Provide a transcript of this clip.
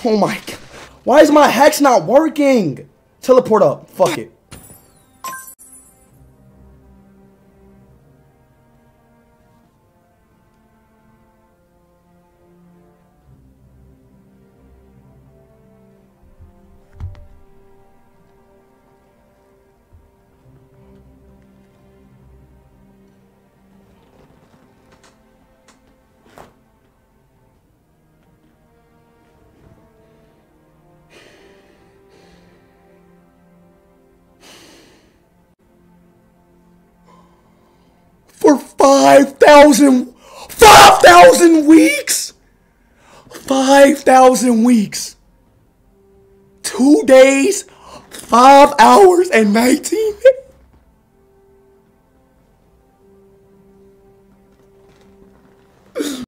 Oh my god. Why is my hacks not working? Teleport up. Fuck it. For 5,000 weeks? 5,000 weeks. 2 days, 5 hours, and 19 minutes.